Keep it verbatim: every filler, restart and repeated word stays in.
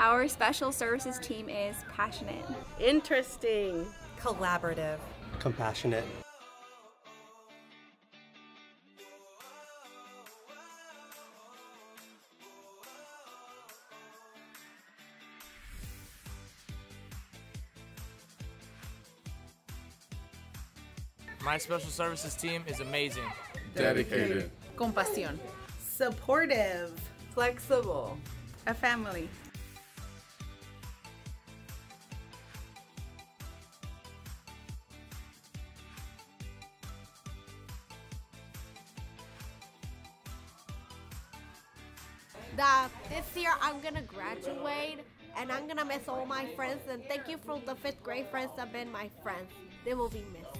Our special services team is passionate, interesting, collaborative, compassionate. My special services team is amazing. Dedicated. Compasión. supportive, flexible, a family. That this year I'm gonna graduate and I'm gonna miss all my friends, and thank you for the fifth grade friends that have been my friends. They will be missed.